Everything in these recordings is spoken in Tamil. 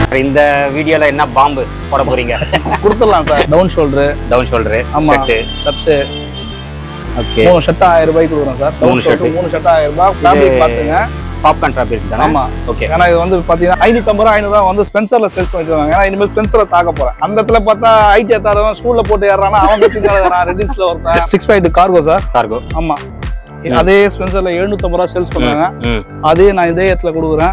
இந்த வீடியோல என்ன பாம்பு போட போறீங்க? கொடுத்துடலாம் சார். டவுன் ஷோல்டர் ஆமா ஷர்ட். ஓகே 3 ஷர்ட் 1000 ரூபாய்க்கு கொடுக்குறோம் சார். டவுன் ஷோல்டர் 3 ஷர்ட் 1000 ரூபாய். ஃபேப்ரிக் பாத்துங்க, பாப்கார்ன் ஃபேப்ரிக் தானே? ஆமா. ஓகே. ஏன்னா இது வந்து பாத்தீங்கன்னா 550 ரூபாய் 500 ரூபாய் வந்து ஸ்பென்சர்ல சேல்ஸ் பண்ணிட்டு இருக்காங்க. ஏன்னா இனிமேல் ஸ்பென்சர்ல தாக்க போறேன். அந்த இடத்துல பார்த்தா ஐடி ஏத்தாதவன் ஸ்டூல்ல போட்டு ஏறானா அவன் கத்திங்கறான். ரெடிஸ்ல ஒருத்தன் 6.5 கார்கோ சார். கார்கோ ஆமா. அதே ஸ்பென்சர்ல 750 ரூபாய் சேல்ஸ் பண்றாங்க. அதே நான் இதே இடத்துல கொடுக்குறேன்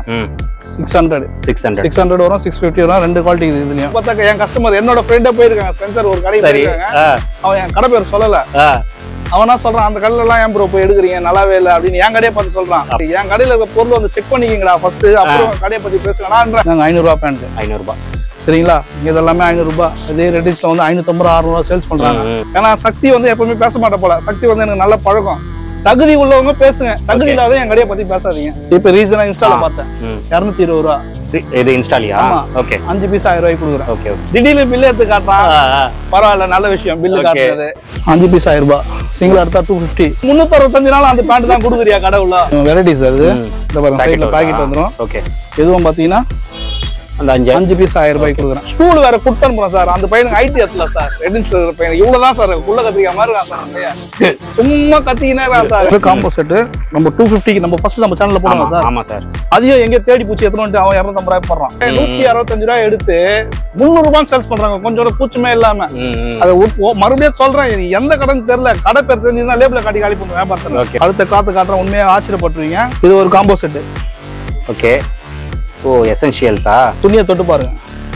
600 வரும், 650 வரும். ரெண்டு குவாலிட்டி இதுலயும் பார்த்தா என் கஸ்டமர் என்னோட ஃப்ரெண்டே போயிருக்காங்க ஸ்பென்சர் ஒரு கடைக்கு போயிருக்காங்க. அவன் என் கடை பேர் சொல்லல. அவனா சொல்றான் அந்த கடையில எல்லாம் ஏன் ப்ரோ போய் எடுக்கிறீங்க, நல்லாவே இல்லை அப்படின்னு என் கடையை பார்த்து சொல்றான். என் கடையில இருக்க பொருள் வந்து செக் பண்ணிக்கிங்கடா ஃபர்ஸ்ட், அப்புறம் கடையை பத்தி பேசுங்கடா. 500 ரூபாய் பேண்ட் 500 ரூபாய் சரிங்களா? இது எல்லாமே 500 ரூபாய். அதே ரெடிஸ்ல வந்து 550 600 ரூபாய் சேல்ஸ் பண்றாங்க. ஏன்னா சக்தி வந்து எப்பவுமே பேச மாட்டேன் போல. சக்தி வந்து எனக்கு நல்ல பழக்கம். தகுதி உள்ளவங்க பேசுங்க, தகுதி இல்லாத என் கடையை பத்தி பேசாதீங்க. இப்ப ரீசனா இன்ஸ்டால பார்த்தேன் 220 ரூபாய். இது இன்ஸ்டாலியா? ஓகே. 5 பீஸ் 1000 ரூபாய்க்கு கொடுக்குறேன். ஓகே. திடீர்னு பில் எடுத்து காட்டுறான், பரவாயில்ல நல்ல விஷயம். பில்லு காட்டுறது 5 பீஸ் 1000 ரூபாய். சிங்கிள் எடுத்தா 250. 365 நாள் அந்த பேண்ட் தான் கொடுக்குறியா கடை உள்ள? வெரைட்டிஸ் அது இந்த பாருங்க சைடுல பாக்கெட் வந்துரும். ஓகே. இதுவும் பாத்தீங்கன்னா அந்த 5 பீஸ் 1000 ரூபாய்க்கு கொடுக்குறேன். ஸ்கூல் வேற குட் அனுப்புறேன் சார். அந்த பையனுக்கு ஐடி எத்தல சார். ரெடிஸ்ல இருக்கிற பையன் இவ்வளவுதான் சார் உள்ள கத்திக்க மாதிரி இருக்கான் சார். சும்மா கத்திக்கினே இருக்கான் சார். காம்போ செட் நம்ம 250க்கு நம்ம ஃபர்ஸ்ட் நம்ம சேனல்ல போடுவோம் சார். ஆமா சார். அதையும் எங்க தேடி பூச்சி எத்தனை அவன் 250 ரூபாய் போடுறான். 165 ரூபாய் எடுத்து 300 ரூபாய் சேல்ஸ் பண்றாங்க. கொஞ்சம் பூச்சுமே இல்லாம. அதை மறுபடியும் சொல்றேன், எந்த கடைன்னு தெரியல. கடை பேர் தெரிஞ்சுன்னா லேபிள காட்டி காலி பண்ணுவேன் வியாபாரத்துல. அடுத்த காட்டுறேன், உண்மையா ஆச்சரியப்பட்டுருவீங்க. இது ஒரு காம்போ செட். ஓகே. ஓ எசென்ஷியல்ஸா? துணியை தொட்டு பாருங்க.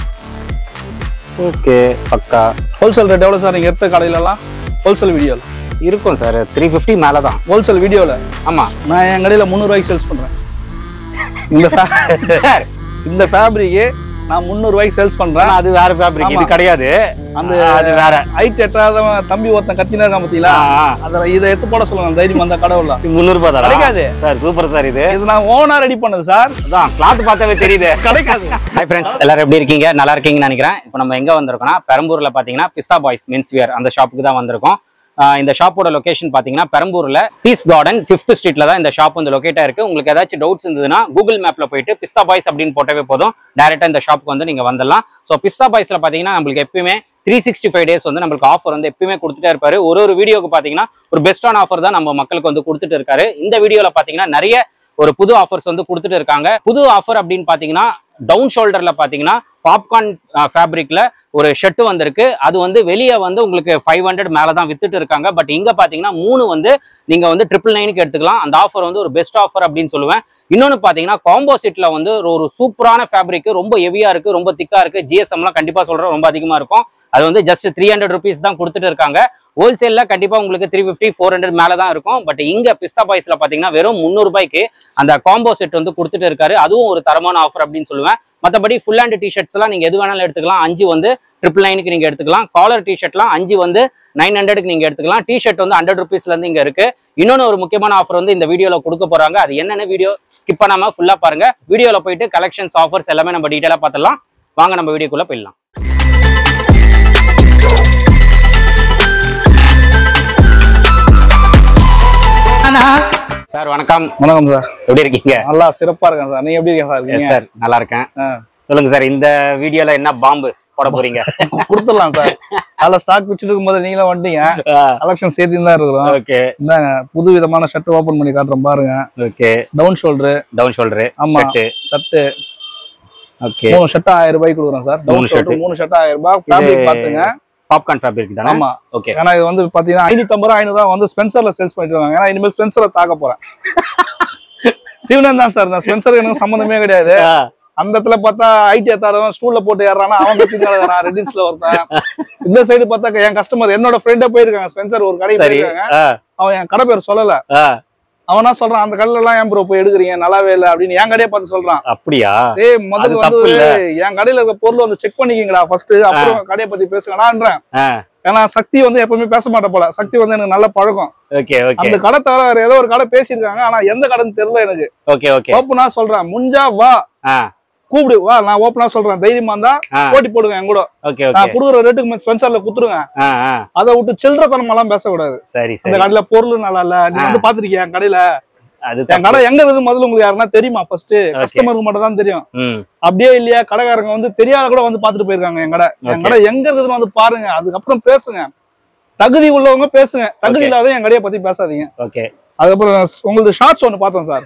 ஓகே பக்கா. ஹோல்சேல் ரேட் எவ்வளவு சார்? நீங்க எடுத்த கடையில எல்லாம் ஹோல்சேல் வீடியோல இருக்கும் சார் 350 மேல தான் ஹோல்சேல் வீடியோல. ஆமா. நான் என் கடையில 300 ரூபாய்க்கு சேல்ஸ் பண்றேன். இந்த ஃபேப்ரிக் நான் 300 ரூபாய்க்கு சேல்ஸ் பண்றேன். அது வேற ஃபேப்ரிக், இது கிடையாது. அந்த அது வேற ஐட் எட்டாதவன் தம்பி ஒருத்தன் கத்தினா இருக்கான் பாத்தீங்களா? அதுல இதை எடுத்து போட சொல்லுங்க. தைரியம் வந்தா கடவுள 300 ரூபாய் தான் கிடைக்காது சார். Super sir. இது நான் ஓனா ரெடி பண்ணது சார். அதான் கிளாத் பார்த்தாவே தெரியுது கிடைக்காது. ஹாய் ஃப்ரெண்ட்ஸ், எல்லாரும் எப்படி இருக்கீங்க? நல்லா இருக்கீங்கன்னு நினைக்கிறேன். இப்போ நம்ம எங்க வந்திருக்கோம்னா பெரம்பூர்ல பாத்தீங்கன்னா பிஸ்தா பாய்ஸ் மென்ஸ் வியர் அந்த ஷாப்புக்கு தான் வந்திருக்கோம். இந்த ஷாப்போட லொகேஷன் பாத்தீங்கன்னா பெரம்பூர்ல பீஸ் கார்டன் 5th ஸ்ட்ரீட்ல தான் இந்த ஷாப் வந்து லொகேட்டா இருக்கு. உங்களுக்கு ஏதாச்சும் டவுட்ஸ் இருந்ததுன்னா கூகுள் மேப்ல போயிட்டு பிஸ்தா பாய்ஸ் அப்படின்னு போட்டவே போதும், டைரக்டா இந்த ஷாப்புக்கு வந்து நீங்க வந்துடலாம். ஸோ பிஸ்தா பாய்ஸ்ல பாத்தீங்கன்னா நம்மளுக்கு எப்பயுமே 365 டேஸ் வந்து நம்மளுக்கு ஆஃபர் வந்து எப்பயுமே கொடுத்துட்டே இருப்பாரு. ஒரு வீடியோக்கு பாத்தீங்கன்னா ஒரு பெஸ்டான ஆஃபர் தான் நம்ம மக்களுக்கு வந்து கொடுத்துட்டு இருக்காரு. இந்த வீடியோல பாத்தீங்கன்னா நிறைய ஒரு புது ஆஃபர்ஸ் வந்து கொடுத்துட்டு இருக்காங்க. புது ஆஃபர் அப்படின்னு பாத்தீங்கன்னா டவுன் ஷோல்டர்ல பாத்தீங்கன்னா பாப்கார்ன் ஃபேப்ரிக்ல ஒரு ஷர்ட் வந்திருக்கு. அது வந்து வெளியே வந்து உங்களுக்கு 500 மேலதான் வித்துட்டு இருக்காங்க. பட் இங்க பாத்தீங்கன்னா 3 வந்து நீங்க வந்து 999க்கு எடுத்துக்கலாம். அந்த ஆஃபர் வந்து ஒரு பெஸ்ட் ஆஃபர் அப்படின்னு சொல்லுவேன். இன்னொன்னு பாத்தீங்கன்னா காம்போ செட்ல வந்து ஒரு சூப்பரான ஃபேப்ரிக், ரொம்ப ஹெவியா இருக்கு, ரொம்ப திக்கா இருக்கு. ஜிஎஸ்எம்லாம் கண்டிப்பா சொல்றேன் ரொம்ப அதிகமா இருக்கும். அது வந்து ஜஸ்ட் 300 rupees தான் கொடுத்துட்டு இருக்காங்க. ஹோல்சேல்ல கண்டிப்பா உங்களுக்கு 350 400 மேலதான் இருக்கும். பட் இங்க பிஸ்தா பாய்ஸ்ல பாத்தீங்கன்னா வெறும் 300 ரூபாய்க்கு அந்த காம்போ செட் வந்து கொடுத்துட்டு இருக்காரு. அதுவும் ஒரு தரமான ஆஃபர் அப்படின்னு சொல்லுவேன். மற்றபடி ஃபுல் ஹேண்ட் டிஷர்ட்ஸ் எல்லாம் நீங்க எது வேணாலும் எடுத்துக்கலாம். 5 வந்து 999க்கு நீங்க எடுத்துக்கலாம். காலர் டிஷர்ட்லாம் 5 வந்து 900க்கு நீங்க எடுத்துக்கலாம். டிஷர்ட் வந்து 100 rupeesல இருந்து இங்க இருக்கு. இன்னொன்னு ஒரு முக்கியமான ஆஃபர் வந்து இந்த வீடியோல கொடுக்க போறாங்க. அது என்னன்னு வீடியோ ஸ்கிப் பண்ணாம ஃபுல்லா பாருங்க. வீடியோல போயிட்டு கலெக்ஷன்ஸ் ஆஃபர்ஸ் எல்லாமே நம்ம டீடைலா பார்த்துடலாம். வாங்க நம்ம வீடியோக்குள்ள போயிடலாம். சார் வணக்கம். வணக்கம் சார், எப்படி இருக்கீங்க? நல்லா சிறப்பா இருக்கேன் சார். நீங்க எப்படி இருக்கீங்க சார்? நல்லா இருக்கேன். சொல்லுங்க சார், இந்த வீடியோல என்ன பாம்பு போட போறீங்க? கொடுத்துடலாம் சார். அதுல ஸ்டாக் வச்சுட்டு இருக்கும்போது நீங்களும் வந்துட்டீங்க. கலெக்ஷன் சேர்த்து தான் இருக்கிறோம். ஓகே, இந்தாங்க புது விதமான ஷர்ட் ஓபன் பண்ணி காட்டுறோம் பாருங்க. Okay, down shoulder. ஆமா, ஷர்ட். ஓகே, 3 ஷர்ட் 1000 ரூபாய்க்கு கொடுக்குறோம் சார். டவுன் ஷோல்டர் 3 ஷர்ட் 1000 ரூபாய். ஃபேப்ரிக் பாத்துங்க, பாப்கார்ன் ஃபேப்ரிக் தானே? ஆமா. ஓகே. ஏன்னா இது வந்து பாத்தீங்கன்னா 550 ரூபாய் 500 ரூபாய் வந்து ஸ்பென்சர்ல சேல்ஸ் பண்ணிட்டு இருக்காங்க. ஏன்னா இனிமேல் ஸ்பென்சர்ல தாக்க போறேன். சிவனன் தான் சார். நான் ஸ்பென்சருக்கு எனக்கு சம்பந்தமே கிடையாது. அந்த இடத்துல பார்த்தா ஐடி ஏத்தாதவன் ஸ்டூல்ல போட்டு ஏறானா அவன் கத்திங்கறான். ரெடிஸ்ல ஒருத்தன். இந்த சைடு பார்த்தா என் கஸ்டமர் என்னோட ஃப்ரெண்டே போயிருக்காங்க ஸ்பென்சர் ஒரு கடைக்கு போயிருக்காங்க. அவன் என் கடை பேர் சொல்லல. அவனா சொல்றான் அந்த கடையில எல்லாம் ஏன் ப்ரோ போய் எடுக்கிறீங்க, நல்லாவே இல்லை அப்படின்னு என் கடையை பார்த்து சொல்றான். அப்படியா? முதல்ல வந்து என் கடையில இருக்க பொருள் வந்து செக் பண்ணிக்கிங்கடா ஃபர்ஸ்ட், அப்புறம் கடையை பத்தி பேசுங்கடான்றேன். ஏன்னா சக்தி வந்து எப்பவுமே பேச மாட்டேன் போல. சக்தி வந்து எனக்கு நல்ல பழக்கம். அந்த கடை தவிர வேற ஏதோ ஒரு கடை பேசியிருக்காங்க. ஆனா எந்த கடைன்னு தெரியல எனக்கு. ஓப்பனா சொல்றேன், முஞ்சா வா கூப்பிடு வா, நான் ஓப்பனா சொல்றேன். தைரியமா இருந்தா போட்டி போடுங்க என் கூட. நான் குடுக்குற ரேட்டுக்கு ஸ்பென்சர்ல குத்துருங்க. அதை விட்டு சில்லற தனமெல்லாம் பேசக்கூடாது. சரி, அந்த கடையில பொருள் நல்லா இல்ல, நீ வந்து பாத்துருக்கியா என் கடையில என் கடை எங்க இருக்குது முதல்ல உங்களுக்கு யாருன்னா தெரியுமா? ஃபர்ஸ்ட் கஸ்டமருக்கு மட்டும் தான் தெரியும். அப்படியே இல்லையா கடைக்காரங்க வந்து தெரியாத கூட வந்து பாத்துட்டு போயிருக்காங்க. என் கடை எங்க இருக்குதுன்னு வந்து பாருங்க, அதுக்கப்புறம் பேசுங்க. தகுதி உள்ளவங்க பேசுங்க, தகுதி இல்லாத என் கடையை பத்தி பேசாதீங்க. ஓகே. அதுக்கப்புறம் உங்களுக்கு ஷார்ட்ஸ் ஒண்ணு பார்த்தோம் சார்.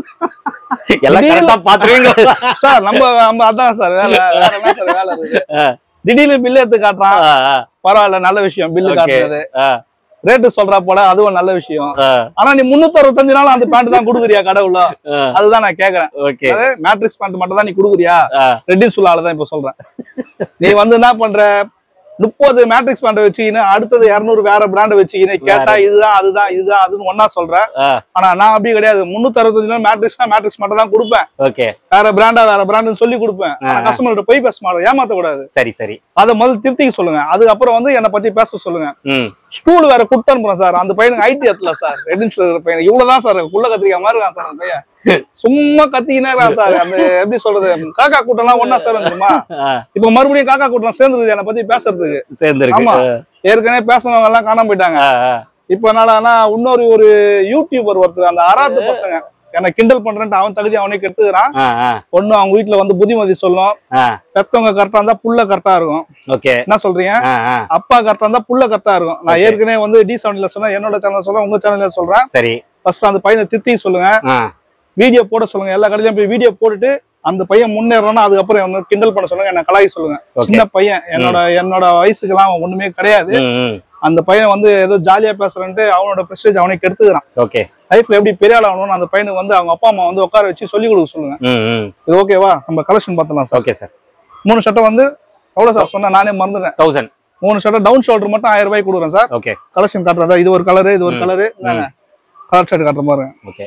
சார் நம்ம அதான் சார் வேலை, வேற என்ன சார் வேலை இருக்கு? திடீர்னு பில்லு எடுத்து காட்டுறான், பரவாயில்ல, நல்ல விஷயம். பில்லு காட்டுறது, ரேட்டு சொல்றா போல, அதுவும் நல்ல விஷயம். ஆனா நீ 365 நாள் அந்த பேண்ட் தான் குடுக்குறியா கடவுள? அதுதான் நான் கேக்குறேன். மேட்ரிக்ஸ் பேண்ட் மட்டும் தான் நீ குடுக்குறியா? ரெட்டின் சுல்லாலதான் இப்ப சொல்றேன். நீ வந்து என்ன பண்ற, 30 மேட்ரிக்ஸ் பேண்ட் வச்சுக்கின்னு அடுத்தது 200 வேற பிராண்ட் வச்சுக்கின்னு கேட்டா இதுதான் அதுதான் இதுதான் அதுன்னு ஒன்னா சொல்றேன். ஆனா நான் அப்படி கிடையாது. 365 நாள் மேட்ரிக்ஸ் மட்டும் தான் கொடுப்பேன். வேற பிராண்ட் சொல்லி கொடுப்பேன். கஸ்டமர்கிட்ட போய் பேச மாட்டேன், ஏமாத்த கூடாது. சரி சரி, அதை முதல்ல திருத்திக்க சொல்லுங்க. அதுக்கப்புறம் வந்து என்னை பத்தி பேச சொல்லுங்க. ஸ்டூல் வேற குடுத்து அனுப்புறேன் சார். அந்த பையனுக்கு ஐடி எத்தல சார், ரெட்டின்ஸ்ல இருக்கிற பையன் இவ்வளவுதான் சார், குள்ள கத்திரிக்காய் மாதிரி இருக்கான் சார். அந்த பையன் சும்மா கத்திக்கினே இருக்கான் சார். அந்த எப்படி சொல்றது, காக்கா கூட்டம் எல்லாம் ஒன்னா சார் வந்துருமா? இப்ப மறுபடியும் காக்கா கூட்டம் சேர்ந்துருது என்னை பத்தி பேசுறதுக்கு. ஆமா, ஏற்கனவே பேசுனவங்க எல்லாம் காணாம போயிட்டாங்க. இப்ப என்னடானா இன்னொரு ஒரு யூடியூபர் ஒருத்தர், அந்த அராத்து பசங்க என்ன கிண்டல் பண்றேன்ட்டு அவன் தகுதி அவனே கெடுத்துக்கிறான். ஒண்ணு அவங்க வீட்டுல வந்து புத்திமதி சொல்லும், பெத்தவங்க கரெக்டா இருந்தா புள்ள கரெக்டா இருக்கும். என்ன சொல்றீங்க? அப்பா கரெக்டா இருந்தா புள்ள கரெக்டா இருக்கும். நான் ஏற்கனவே வந்து D70 சொன்னேன், என்னோட சேனல் சொல்றேன், உங்க சேனல்ல சொல்றேன். சரி, ஃபர்ஸ்ட் அந்த பையனை திருத்தி சொல்லுங்க, வீடியோ போட சொல்லுங்க. எல்லா கடையிலயும் போய் வீடியோ போட்டுட்டு அந்த பையன் முன்னேறணும். அதுக்கப்புறம் என்ன கிண்டல் பண்ண சொல்லுங்க, என்ன கலாய் சொல்லுங்க. சின்ன பையன், என்னோட வயசுக்கு எல்லாம் ஒண்ணுமே கிடையாது. அந்த பையனை வந்து ஏதோ ஜாலியா பேசுறேன்ட்டு அவனோட பிரஸ்டேஜ் அவனே கெடுத்துக்கிறான். ஓகே, லைஃப்ல எப்படி பெரிய ஆள் ஆகணும்னு அந்த பையனுக்கு வந்து அவங்க அப்பா அம்மா வந்து உட்கார வச்சு சொல்லி கொடுக்க சொல்லுங்க. இது ஓகேவா? நம்ம கலெக்ஷன் பார்த்தலாம் சார். Okay sir. 3 ஷர்ட்டை வந்து எவ்வளவு சார் சொன்னா, நானே மறந்துட்டேன். 1000. 3 ஷர்ட்டை டவுன் ஷோல்டர் மட்டும் 1000 ரூபாய் கொடுக்குறேன் சார். Okay, collection காட்டுறதா? இது ஒரு கலரு, இது ஒரு கலரு. கலர் ஷர்ட் காட்டுற பாருங்க. ஓகே,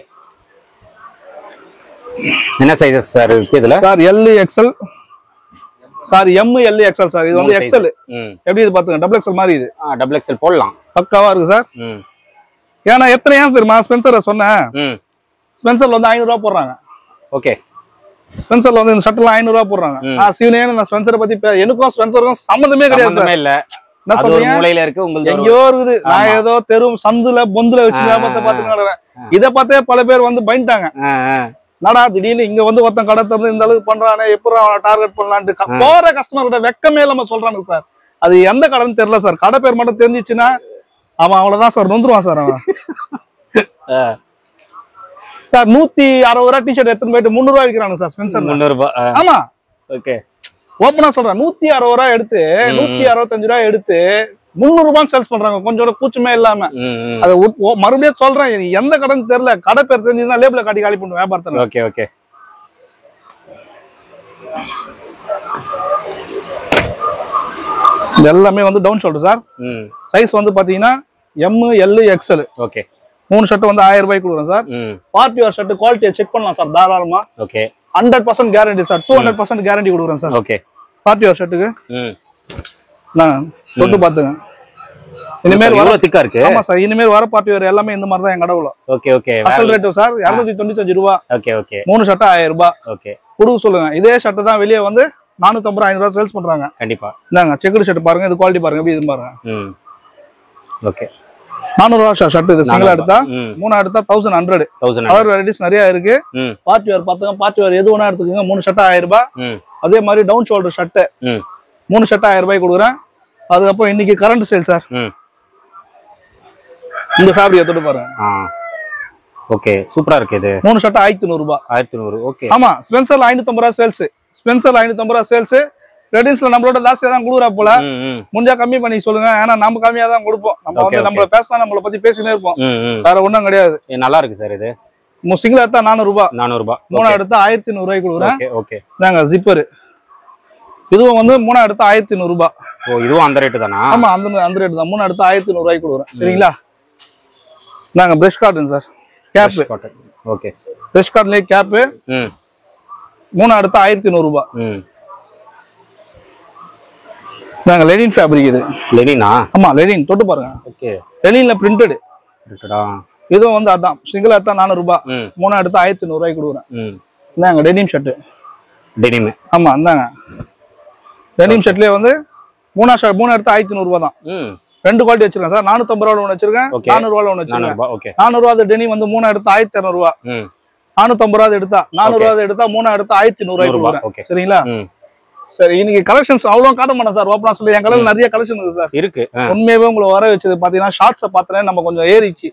என்ன சைஸஸ் சார் இருக்கு இதுல? Sir L XL sir, M L XL sir. இது வந்து எக்ஸ்எல். எப்படி இது பாத்துங்க, டபுள் எக்ஸ்எல் மாதிரி. இது டபுள் எக்ஸ்எல் போடலாம், பக்காவா இருக்கு சார். ஏன்னா எத்தனை ஏன் தெரியுமா, ஸ்பென்சரை சொன்னேன், ஸ்பென்சர்ல வந்து 500 ரூபாய் போடுறாங்க. ஓகே, ஸ்பென்சர்ல வந்து இந்த ஷர்ட்லாம் 500 ரூபாய் போடுறாங்க. சிவனே நான் ஸ்பென்சரை பத்தி எனக்கும் ஸ்பென்சருக்கும் சம்மந்தமே கிடையாது சார். இல்ல, என்ன சொல்றீங்க? மூலையில இருக்கு, உங்களுக்கு எங்கயோ இருக்குது. நான் ஏதோ தெரு சந்துல பொந்துல வச்சு வியாபாரத்தை பார்த்து நடறேன். இதை பார்த்தே பல பேர் வந்து பயந்துட்டாங்க. நடா திடீர்னு இங்க வந்து ஒருத்தன் கடை திறந்து இந்த அளவுக்கு பண்றானே, எப்படி அவனை டார்கெட் பண்ணலான்ட்டு போற கஸ்டமர்கிட்ட வெக்கமே இல்லாம சொல்றானுங்க சார். அது எந்த கடைன்னு தெரியல சார். கடை பேர் மட்டும் தெரிஞ்சிச்சுன்னா அவன் அவ்வளவுதான் சார், நொந்துருவான் சார் அவன். சார் 160 ரூபாய் டிஷர்ட் எடுத்துன்னு போயிட்டு 300 ரூபாய் விற்கிறானு சார் ஸ்பென்சர். 300 ரூபாய். ஆமா, ஓகே, ஓப்பனா சொல்றேன். 160 ரூபாய் எடுத்து 165 ரூபாய் எடுத்து 300 ரூபாய் சேல்ஸ் பண்றாங்க, கொஞ்சம் கூச்சமே இல்லாம. அது மறுபடியும் சொல்றேன், எந்த கடைன்னு தெரியல. கடை பேர் தெரிஞ்சுன்னா லேபிள காட்டி காலி பண்ணுவேன் வியாபாரத்தை. ஓகே ஓகே, எல்லாமே வந்து டவுன் ஷோல்டர் சார். சைஸ் வந்து பாத்தீங்கன்னா M L XL. Okay, 3 shirt வந்து 1000 ரூபாய் கொடுக்குறோம் சார். பார்ட்டி வேர் ஷர்ட் குவாலிட்டியை செக் பண்ணலாம் சார் தாராளமா. ஓகே, 100% கேரண்டி சார், 200% கேரண்டி கொடுக்குறேன் சார். ஓகே, பார்ட்டி வேர் ஷர்ட்டுக்கு நான் தொட்டு பாத்துங்க. இனிமேல் வர திக்கா இருக்கு. ஆமா சார், இனிமேல் வர பார்ட்டி வேர் எல்லாமே இந்த மாதிரி தான் என் கடவுல. ஓகே ஓகே, அசல் ரேட் சார் 295 ரூபாய். ஓகே ஓகே, 3 ஷர்ட் 1000 ரூபாய். ஓகே, கொடுக்க சொல்லுங்க. இதே ஷர்ட் தான் வெளியே வந்து 450 500 ரூபாய் சேல்ஸ் பண்றாங்க. கண்டிப்பா. இந்தாங்க செக்குடு ஷர்ட் பாருங்க, இது குவாலிட்டி பாருங்க எப்படி இது பாருங்க. ஓகே, 400 ரூபாய் ஷர்ட். இது சிங்கிள் எடுத்தா 3 எடுத்தா 1100. கலர் வெரைட்டிஸ் நிறைய இருக்கு. பார்ட்டி வேர் பாத்துங்க, பார்ட்டி வேர் எது வேணா எடுத்துக்கோங்க. 3 ஷர்ட் 1000 ரூபாய். அதே மாதிரி டவுன் ஷோல்டர் ஷர்ட் 3 ஷர்ட் 1000 ரூபாய் கொடுக்குறேன். அதுக்கப்புறம் இன்னைக்கு கரண்ட் சேல் சார். இந்த ஃபேப்ரிக் எடுத்து பாருங்க. ஓகே, சூப்பரா இருக்கு. இது 3 ஷர்ட் 1100 ரூபாய். 1100. ஓகே, ஆமா, ஸ்பென்சர்ல 550 ரூபாய் சேல்ஸ். ஸ்பென்சர்ல 550 ரூபாய் சேல்ஸ். ரெடின்ஸ்ல நம்மளோட ஜாஸ்தியா தான் கொடுக்குறா போல. முடிஞ்சா கம்மி பண்ணி சொல்லுங்க, ஏன்னா நம்ம கம்மியா தான் கொடுப்போம். நம்ம வந்து நம்மள பேசினா நம்மள பத்தி பேசினே இருப்போம், வேற ஒண்ணும் கிடையாது. நல்லா இருக்கு சார். இது சிங்கிள் எடுத்தா 400 ரூபாய். 400 ரூபாய். 3 எடுத்தா 1100 ரூபாய் கொடுக்குறேன். ஓகே, நாங்க ஜிப்பர் இதுவும் வந்து 3 எடுத்தா 1100 ரூபாய். ஓ, இதுவும் அந்த ரேட் தானா? ஆமா, அந்த ரேட் தான். 3 எடுத்தா 1100 ரூபாய் கொடுக்குறேன். சரிங்களா? நாங்க fresh cotton sir, cap cotton. Okay, fresh காட்டன்லயே கேப் 3 எடுத்தா 1100 ரூபாய். நாங்க லெனின் ஃபேப்ரிக். இது லெனினா? ஆமா, லெனின். தொட்டு பாருங்க. ஓகே, லெனின்ல பிரிண்டட். பிரிண்டடா? இதுவும் வந்து அதான் சிங்கிள் எடுத்தா 400 ரூபாய். 3 எடுத்தா 1100 ரூபாய் கொடுக்குறேன். நாங்க டெனிம் ஷர்ட். டெனிம்? ஆமா, இந்தாங்க டெனிம் ஷர்ட்லயே வந்து 3 எடுத்தா 1100 ரூபாய் தான். 2 குவாலிட்டி வச்சிருக்கேன் சார். 450 ரூபாய் ஒன்று வச்சிருக்கேன், 400 ரூபாய் ஒன்று வச்சிருக்கேன். 400 ரூபாய் டெனி வந்து 3 எடுத்தா 1200 ரூபாய், 450 ரூபாய் எடுத்தா 400 ரூபாய் எடுத்தா 3 எடுத்தா 1100 ரூபாய். சரிங்களா? சரி, இன்னைக்கு கலெக்ஷன்ஸ் அவ்வளவு காட்ட மாட்டேன் சார். ஓப்பனா சொல்லி என் கடையில் நிறைய கலெக்ஷன் இருக்கு சார். இருக்கு. உண்மையாவே உங்களை வர வச்சது பாத்தீங்கன்னா ஷார்ட்ஸை பார்த்தேன் நம்ம கொஞ்சம் ஏறிச்சு.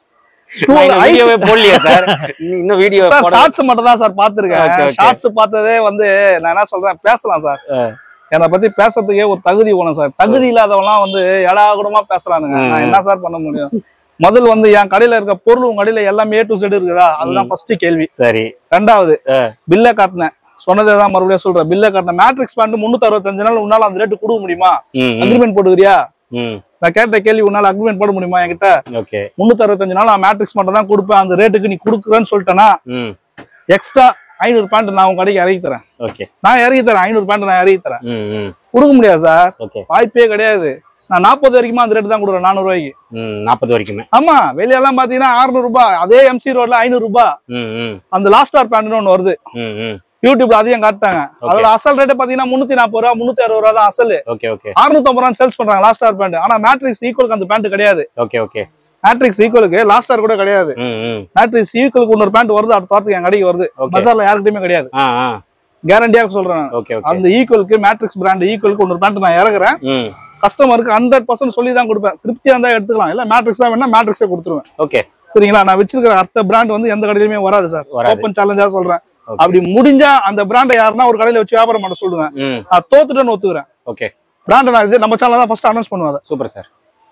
போடலையா சார்? இன்னும் வீடியோ சார் ஷார்ட்ஸ் மட்டும் தான் சார் பாத்துருக்கேன். ஷார்ட்ஸ் பார்த்ததே வந்து நான் என்ன சொல்றேன், பேசலாம் சார். என்னை பத்தி பேசுறதுக்கே ஒரு தகுதி வேணும் சார். தகுதி இல்லாதவெல்லாம் வந்து ஏடாகூடமா பேசலானுங்க. நான் என்ன சார் பண்ண முடியும்? முதல் வந்து என் கடையில இருக்க பொருள் உங்க கடையில எல்லாமே A to Z இருக்குதா? அதுதான் ஃபர்ஸ்ட் கேள்வி. சரி. ரெண்டாவது பில்ல காட்டினேன், சொன்னதான் மறுபடியும் சொல்றேன். பில்ல காட்டின மேட்ரிக்ஸ் பேண்ட் 365 நாள் உன்னால அந்த ரேட்டு கொடுக்க முடியுமா? அக்ரிமெண்ட் போட்டுக்கிறியா? நான் கேட்ட கேள்வி உன்னால அக்ரிமெண்ட் போட முடியுமா என்கிட்ட? 365 நாள் நான் மேட்ரிக்ஸ் மட்டும் தான் கொடுப்பேன், அந்த ரேட்டுக்கு நீ கொடுக்குறேன்னு சொல்லிட்டேன்னா எக்ஸ்ட்ரா 500 பேண்ட் நான் உங்க கடைக்கு இறக்கி தரேன். நான் இறக்கி தரேன், 500 பேண்ட் நான் இறக்கி தரேன். கொடுக்க முடியாது சார், வாய்ப்பே கிடையாது. நான் 40 வரைக்குமா அந்த ரேட்டு தான் கொடுக்குறேன், 400 ரூபாய்க்கு. 40 வரைக்குமே. ஆமா, வெளியெல்லாம் பாத்தீங்கன்னா 600 ரூபாய், அதே MC ரோட்ல 500 ரூபாய். அந்த லாஸ்ட் ஸ்டார் பேண்ட் ஒண்ணு வருது, யூடியூப்ல அதையும் காட்டாங்க. அதோட அசல் ரேட் பாத்தீங்கன்னா 340 ரூபாய் 360 ரூபாய் தான் அசல். 650 ரூபாய் சேல்ஸ் பண்றாங்க லாஸ்ட் ஸ்டார் பேண்ட். ஆனா மேட்ரிக்ஸ் ஈக்குவலுக்கு அந்த பேண்ட் கிடையாது. மேட்ரிக்ஸ் ஈக்குவலுக்கு லாஸ்ட் ஸ்டார் கூட கிடையாது. மேட்ரிக்ஸ் ஈக்குவலுக்கு இன்னொரு பேண்ட் வருது, அடுத்த வாரத்துக்கு என் கடைக்கு வருது. பஜார்ல யாருக்கிட்டயுமே கிடையாது, கேரண்டியாக சொல்றேன். அந்த ஈக்குவலுக்கு மேட்ரிக்ஸ் பிராண்ட் ஈக்குவலுக்கு இன்னொரு பேண்ட் நான் இறக்குறேன். கஸ்டமருக்கு 100% சொல்லி தான் கொடுப்பேன். திருப்தியா இருந்தா எடுத்துக்கலாம், இல்ல மேட்ரிக்ஸ் தான் வேணா மேட்ரிக்ஸே கொடுத்துருவேன். சரிங்களா? நான் வச்சிருக்கிற அடுத்த பிராண்ட் வந்து எந்த கடையிலுமே வராது சார். ஓப்பன் சேலஞ்சா சொல்றேன். அப்படி முடிஞ்சா அந்த பிராண்டை யாருன்னா ஒரு கடையில வச்சு வியாபாரம் பண்ண சொல்லுங்க, நான் தோத்துட்டேன்னு ஒத்துக்கிறேன். பிராண்ட் நான் இது நம்ம சேனல்ல தான் ஃபர்ஸ்ட் அனௌன்ஸ் பண்ணுவாங்க. Super sir.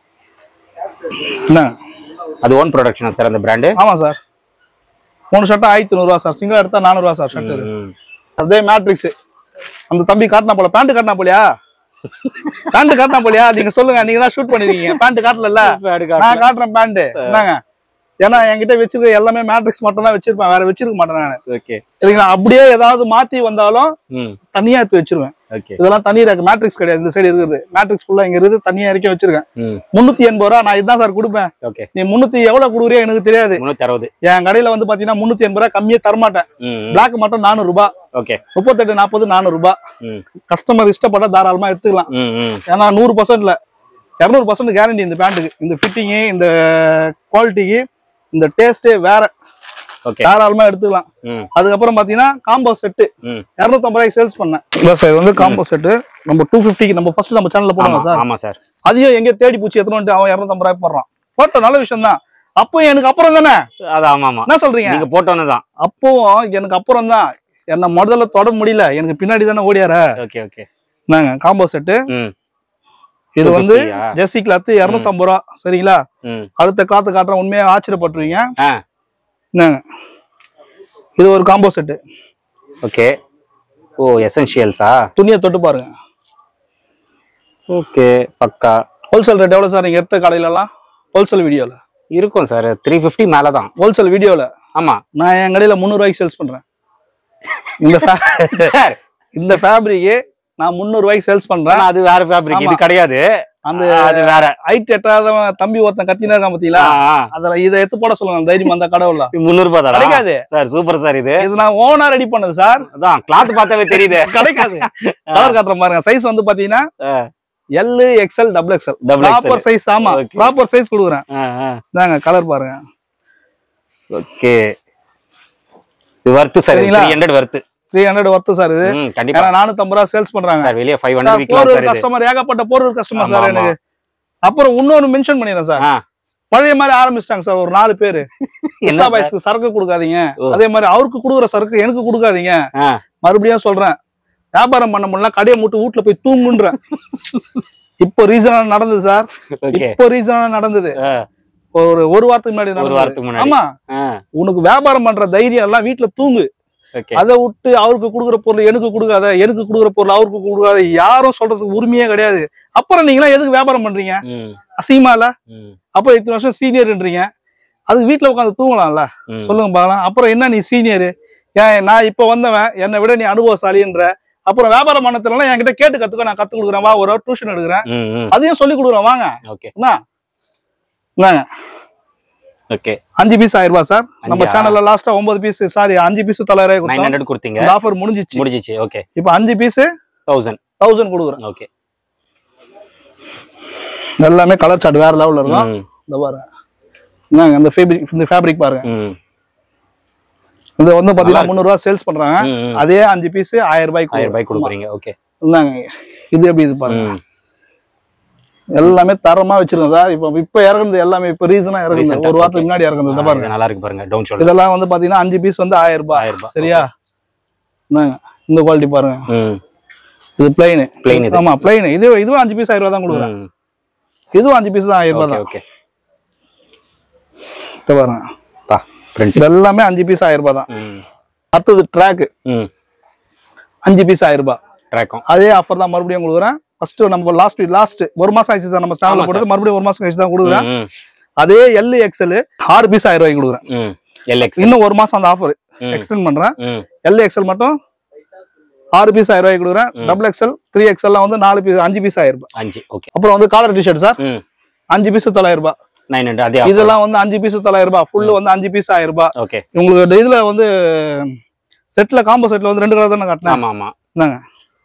என்ன அது ஓன் ப்ரொடக்ஷனா சார் அந்த பிராண்ட்? ஆமா சார். 3 ஷர்ட் 1100 ரூபாய் சார், சிங்கிள் எடுத்தா 400 ரூபாய் சார் ஷர்ட். அதே மேட்ரிக்ஸ் அந்த தம்பி காட்டினா போல, பேண்ட் காட்டினா போலியா? பேண்ட் காட்டினா போலியா? நீங்க சொல்லுங்க, நீங்க தான் ஷூட் பண்ணிருக்கீங்க. பேண்ட் காட்டல, நான் காட்டுறேன் பேண்ட். என்னங்க, ஏன்னா என்கிட்ட வச்சிருக்க எல்லாமே மேட்ரிக்ஸ் மட்டும் தான் வச்சிருப்பேன், வேற வச்சிருக்க மாட்டேன் நான். அப்படியே ஏதாவது மாத்தி வந்தாலும் தனியா எடுத்து வச்சிருவேன். இதெல்லாம் தனி ரேக், மேட்ரிக்ஸ் கிடையாது. இந்த சைடு இருக்குது மேட்ரிக்ஸ் ஃபுல்லா, இங்க இருக்குது தனியா இறக்கி வச்சிருக்கேன். 380 ரூபாய் நான் இதுதான் சார் கொடுப்பேன். நீ 300 எவ்வளவு கொடுக்குறியா எனக்கு தெரியாது. 360 என் கடையில வந்து பாத்தீங்கன்னா 380 ரூபாய் கம்மியா தரமாட்டேன். பிளாக் மட்டும் 400 ரூபாய், 38 40 400 ரூபாய். கஸ்டமர் இஷ்டப்பட்ட தாராளமா எடுத்துக்கலாம். ஏன்னா 100% இல்ல 200% கேரண்டி இந்த பேண்ட்டுக்கு. இந்த ஃபிட்டிங்கு, இந்த குவாலிட்டிக்கு, இந்த டேஸ்டே வேற, தாராளமா எடுத்துக்கலாம். அதுக்கப்புறம் பாத்தீங்கன்னா காம்போ செட் 250 ரூபாய்க்கு சேல்ஸ் பண்ணேன். இது வந்து காம்போ செட் நம்ம 250க்கு நம்ம ஃபர்ஸ்ட் நம்ம சேனல்ல போடுவோம் சார். ஆமா சார். அதையும் எங்க தேடி பூச்சி எடுத்துட்டு வந்து அவன் 250 ரூபாய் போடுறான். போட்ட நல்ல விஷயம் தான். அப்போ எனக்கு அப்புறம் தானே அது? ஆமா ஆமா, என்ன சொல்றீங்க? நீங்க போட்டோன்னு தான். அப்போ எனக்கு அப்புறம் தான், என்ன முதல்ல தொட முடியல, எனக்கு பின்னாடி தானே ஓடியார. நாங்க காம்போ செட் இது வந்து ஜெர்சி கிளாத் 250 ரூபாய். சரிங்களா? அடுத்த கிளாத் காட்டுறேன், உண்மையா ஆச்சரியப்பட்டுருவீங்க. இது ஒரு காம்போ செட். ஓகே. ஓ, எசென்ஷியல்ஸா? துணியை தொட்டு பாருங்க. ஓகே, பக்கா. ஹோல்சேல் ரேட் எவ்வளவு சார் நீங்க எடுத்த கடையில எல்லாம்? ஹோல்சேல் வீடியோல இருக்கும் சார் 350 மேல தான் ஹோல்சேல் வீடியோல. ஆமா, நான் என் கடையில 300 ரூபாய்க்கு சேல்ஸ் பண்றேன். இந்த ஃபேப்ரிக்கே நான் 300 ரூபாய்க்கு சேல்ஸ் பண்றேன். அது வேற ஃபேப்ரிக், இது கிடையாது. அந்த வேற ஹைட் எட்டாதவன் தம்பி ஒருத்தன் கத்தினா இருக்கான் பாத்தீங்களா? அதுல இதை எடுத்து போட சொல்லுங்க, தைரியம் அந்த கடவுள்ல. 300 ரூபாய் தான் கிடைக்காது சார். Super sir. இது நான் ஓனா ரெடி பண்ணது சார். அதான் கிளாத் பார்த்தாவே தெரியுது. கிடைக்காது. கலர் காட்டுற பாருங்க. சைஸ் வந்து பாத்தீங்கன்னா L XL XXL proper size. ஆமா, ப்ராப்பர் சைஸ் கொடுக்குறேன். தாங்க கலர் பாருங்க. ஓகே, இது worth sir. 300 worth. 300 worth sir. இது கண்டிப்பா 450 ரூபாய் சேல்ஸ் பண்றாங்க சார். வெளிய 500 விக்கலாம் சார். கஸ்டமர் ஏகப்பட்ட போர் கஸ்டமர் சார் எனக்கு. அப்புறம் இன்னொரு மென்ஷன் பண்ணிடுறேன் சார், பழைய மாதிரி ஆரம்பிச்சிட்டாங்க சார் ஒரு 4 பேரு. இன்ஸ்டா பாய்ஸ்க்கு சரக்கு கொடுக்காதீங்க, அதே மாதிரி அவருக்கு கொடுக்குற சரக்கு எனக்கு கொடுக்காதீங்க. மறுபடியும் சொல்றேன், வியாபாரம் பண்ண முடியல, கடையை மூட்டு வீட்டுல போய் தூங்குன்றேன். இப்போ ரீசனா நடந்தது சார். இப்போ ரீசனா நடந்தது ஒரு வாரத்துக்கு முன்னாடி. ஆமா, உனக்கு வியாபாரம் பண்ற தைரியம் எல்லாம் வீட்டுல தூங்கு. அதை விட்டு அவருக்கு கொடுக்குற பொருள் எனக்கு கொடுக்காத, எனக்கு கொடுக்குற பொருள் அவருக்கு கொடுக்காத, யாரும் சொல்றதுக்கு உரிமையே கிடையாது. அப்புறம் நீங்களா எதுக்கு வியாபாரம் பண்றீங்க? அசிங்கமா இல்ல? அப்போ இத்தனை வருஷம் சீனியர்ன்றீங்க, அதுக்கு வீட்டுல உட்காந்து தூங்கலாம்ல? சொல்லுங்க பாக்கலாம். அப்புறம் என்ன நீ சீனியரு? ஏன் நான் இப்ப வந்தவன், என்னை விட நீ அனுபவசாலின்ற. அப்புறம் வியாபாரம் பண்ணதுனால என்கிட்ட கேட்டு கத்துக்க, நான் கத்து கொடுக்குறேன், வா ஒரு டியூஷன் எடுக்கிறேன், அதையும் சொல்லி கொடுக்குறேன், வாங்க. என்ன ஓகே, 5 பீஸ் 1000 ரூபாய் சார். நம்ம சேனல்ல லாஸ்டா 9 பீஸ், சாரி 5 பீஸ் 900 கொடுத்தீங்க. ஆஃபர் முடிஞ்சிச்சு. ஓகே, இப்போ 5 பீஸ் 1000 கொடுக்குறேன். ஓகே, எல்லாமே கலர் சார்ட் வேற லெவல்ல இருக்கும். இந்த பாருங்க என்னங்க இந்த ஃபேப்ரிக் பாருங்க. இது வந்து பாத்தீங்கன்னா 300 ரூபாய் சேல்ஸ் பண்றாங்க. அதே 5 பீஸ் 1000 ரூபாய்க்கு கொடுக்குறீங்க. ஓகே இந்தாங்க. இது எப்படி இது பாருங்க. எல்லாமே தரமா வச்சிருக்கோம் சார். இப்ப இறங்குது எல்லாமே இப்ப ரீசனா இறங்குது. ஒரு வாரத்துக்கு முன்னாடி இறங்குது. இந்த பாருங்க நல்லா இருக்கு பாருங்க. டவுன் ஷோல்டர் இதெல்லாம் வந்து பாத்தீங்கன்னா 5 பீஸ் வந்து 1000 ரூபாய். சரியா? இந்தாங்க இந்த குவாலிட்டி பாருங்க. இது பிளைன். ஆமா பிளைன். இதுவும் 5 பீஸ் 1000 ரூபாய் தான் கொடுக்குறேன். இதுவும் 5 பீஸ் தான் 1000 ரூபாய் தான். ஓகே பாருங்க எல்லாமே 5 பீஸ் 1000 ரூபாய் தான். அடுத்தது ட்ராக் 5 பீஸ் 1000 ரூபாய் ட்ராக்கும் அதே ஆஃபர் தான் மறுபடியும் கொடுக்குறேன். ஃபர்ஸ்ட் நம்ம லாஸ்ட் ஒரு மாசம் ஆயிடுச்சு சார் நம்ம சேனல்ல போட்டு மறுபடியும் ஒரு மாசம் கழிச்சு தான் கொடுக்குறேன். அதே LXL 6 பீஸ் 1000 ரூபாய்க்கு கொடுக்குறேன். இன்னும் ஒரு மாசம் அந்த ஆஃபர் எக்ஸ்டெண்ட் பண்றேன். LXL மட்டும் 6 பீஸ் 1000 ரூபாய்க்கு கொடுக்குறேன். XXL 3XL எல்லாம் வந்து 4 பீஸ் 5 பீஸ் 1000 ரூபாய். ஓகே. அப்புறம் வந்து காலர் டிஷர்ட் சார் 5 பீஸ் 900 ரூபாய். இதெல்லாம் வந்து 5 பீஸ் 900 ரூபாய். ஃபுல் வந்து 5 பீஸ் 1000 ரூபாய். ஓகே. உங்களுக்கு இதுல வந்து செட்ல காம்போ செட்ல வந்து 2 கலர் தான காட்டுறேன். ஆமா ஆமா. என்னங்க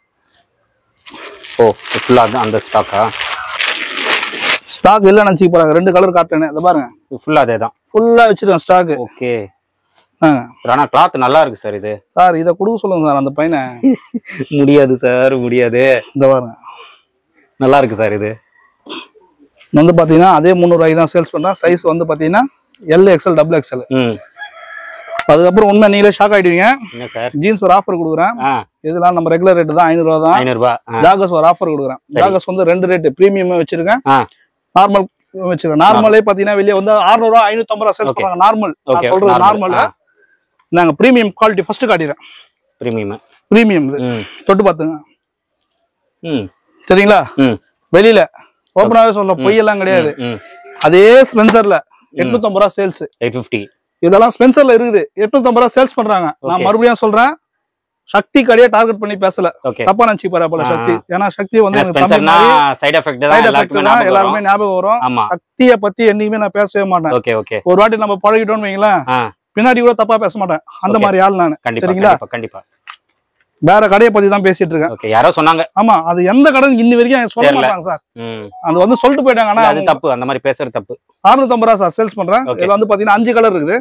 ஓ ஃபுல்லா அந்த ஸ்டாக்கா? ஸ்டாக் இல்ல நினைச்சு போறாங்க. 2 கலர் காட்டுறேன். இத பாருங்க ஃபுல்லா அதேதான். ஃபுல்லா வச்சிருக்கேன் ஸ்டாக். ஓகே. ராணா கிளாத் நல்லா இருக்கு சார். இது சார் இத கொடுக்க சொல்லுங்க சார் அந்த பையனை. முடியாது சார் முடியாது. இந்த பாருங்க நல்லா இருக்கு சார். இது வந்து பாத்தீங்கன்னா அதே 300 ரூபாய்க்கு தான் சேல்ஸ் பண்றேன். சைஸ் வந்து பாத்தீங்கன்னா LXL XXL. அதுக்கப்புறம் உண்மை நீங்களே ஷாக் ஆயிடுவீங்க. ஜீன்ஸ் ஒரு ஆஃபர் கொடுக்குறேன். இதெல்லாம் நம்ம ரெகுலர் ரேட் தான் 500 ரூபாய் தான். 500 ரூபாய். ஜாகஸ் ஒரு ஆஃபர் கொடுக்குறேன். ஜாகஸ் வந்து 2 ரேட் பிரீமியம் வச்சிருக்கேன், நார்மல் வச்சிருக்கேன். நார்மலே பாத்தீங்கன்னா வெளியே வந்து 600 ரூபாய் 550 ரூபாய் சேல்ஸ் பண்றாங்க. நார்மல் சொல்றது நார்மல். நாங்க பிரீமியம் குவாலிட்டி ஃபர்ஸ்ட் காட்டிடுறேன். பிரீமியம் தொட்டு பாத்துங்க. சரிங்களா? வெளியில ஓபனாவே சொல்ல பொய்யெல்லாம் கிடையாது. அதே ஸ்பென்சர்ல 850 ரூபாய் சேல்ஸ். 850 இதெல்லாம் ஸ்பென்சர்ல இருக்குது. 850 ரூபாய் சேல்ஸ் பண்றாங்க. நான் மறுபடியும் சொல்றேன், சக்தி கடையை டார்கெட் பண்ணி பேசல. தப்பா நினைச்சு பாரு போல சக்தி. ஏன்னா சக்தி வந்து சைடு எஃபெக்ட் தான் எல்லாருமே ஞாபகம் வரும். சக்தியை பத்தி என்னைக்குமே நான் பேசவே மாட்டேன். ஒரு வாட்டி நம்ம பழகிட்டோம்னு வைங்களேன், பின்னாடி கூட தப்பா பேச மாட்டேன். அந்த மாதிரி ஆள் நான். சரிங்களா? கண்டிப்பா வேற கடையை பத்தி தான் பேசிட்டு இருக்கேன். யாரோ சொன்னாங்க. ஆமா அது எந்த கடை இன்னி வரைக்கும் சொல்ல மாட்டாங்க சார். அது வந்து சொல்லிட்டு போயிட்டாங்க. ஆனா அது தப்பு. அந்த மாதிரி பேசுறது தப்பு. 650 ரூபாய் சார் சேல்ஸ் பண்றேன். இதுல வந்து பாத்தீங்கன்னா 5 கலர் இருக்குது.